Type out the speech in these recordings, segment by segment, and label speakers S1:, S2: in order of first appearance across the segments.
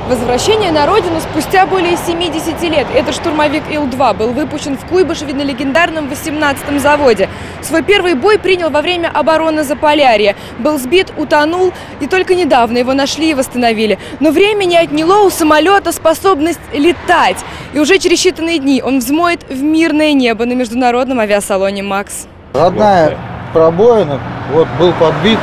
S1: Возвращение на родину спустя более 70 лет. Этот штурмовик Ил-2 был выпущен в Куйбышеве на легендарном 18-м заводе. Свой первый бой принял во время обороны Заполярья. Был сбит, утонул, и только недавно его нашли и восстановили. Но время не отняло у самолета способность летать. И уже через считанные дни он взмоет в мирное небо на международном авиасалоне «Макс».
S2: Родная пробоина, вот был подбит.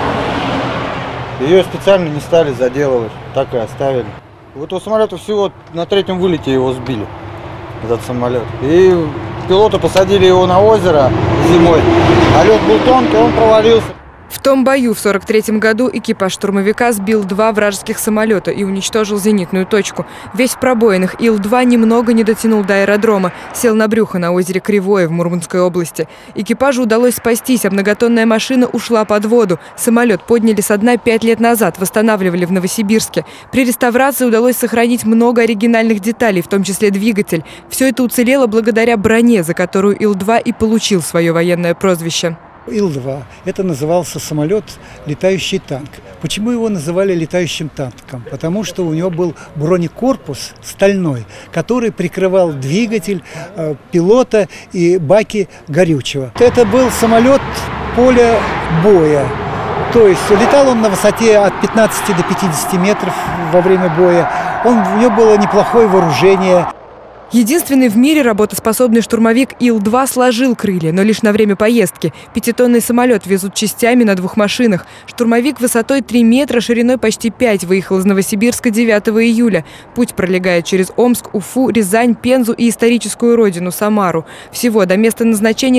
S2: Ее специально не стали заделывать, так и оставили. Вот у самолета всего на 3-м вылете его сбили, этот самолет. И пилоты посадили его на озеро зимой, а лед был тонкий, он провалился.
S1: В том бою в 1943 году экипаж штурмовика сбил 2 вражеских самолета и уничтожил зенитную точку. Весь в пробоинах Ил-2 немного не дотянул до аэродрома, сел на брюхо на озере Кривое в Мурманской области. Экипажу удалось спастись, а многотонная машина ушла под воду. Самолет подняли со дна 5 лет назад, восстанавливали в Новосибирске. При реставрации удалось сохранить много оригинальных деталей, в том числе двигатель. Все это уцелело благодаря броне, за которую Ил-2 и получил свое военное прозвище.
S3: Ил-2 – это назывался самолет «Летающий танк». Почему его называли летающим танком? Потому что у него был бронекорпус стальной, который прикрывал двигатель, пилота и баки горючего. Это был самолет поля боя. То есть летал он на высоте от 15 до 50 метров во время боя. У него было неплохое вооружение.
S1: Единственный в мире работоспособный штурмовик Ил-2 сложил крылья, но лишь на время поездки. 5-тонный самолет везут частями на 2 машинах. Штурмовик высотой 3 метра, шириной почти 5 выехал из Новосибирска 9 июля. Путь пролегает через Омск, Уфу, Рязань, Пензу и историческую родину Самару. Всего до места назначения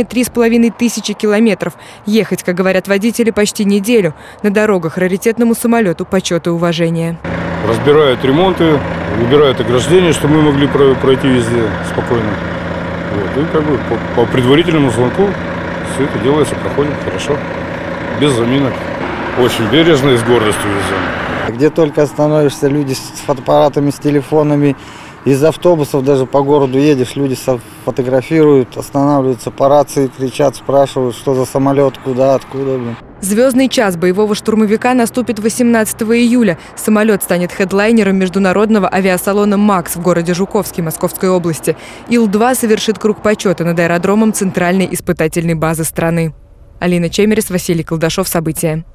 S1: 3500 километров. Ехать, как говорят водители, почти неделю. На дорогах раритетному самолету почет и уважение.
S4: Разбирают ремонты, выбирают ограждения, чтобы мы могли пройти везде спокойно. Вот. И как бы по предварительному звонку все это делается, проходит хорошо, без заминок. Очень бережно и с гордостью везем.
S2: Где только остановишься, люди с фотоаппаратами, с телефонами. Из автобусов даже по городу едешь, люди фотографируют, останавливаются по рации, кричат, спрашивают, что за самолет, куда, откуда.
S1: Звездный час боевого штурмовика наступит 18 июля. Самолет станет хедлайнером международного авиасалона «Макс» в городе Жуковский Московской области. Ил-2 совершит круг почета над аэродромом центральной испытательной базы страны. Алина Чемерис, Василий Колдашов. События.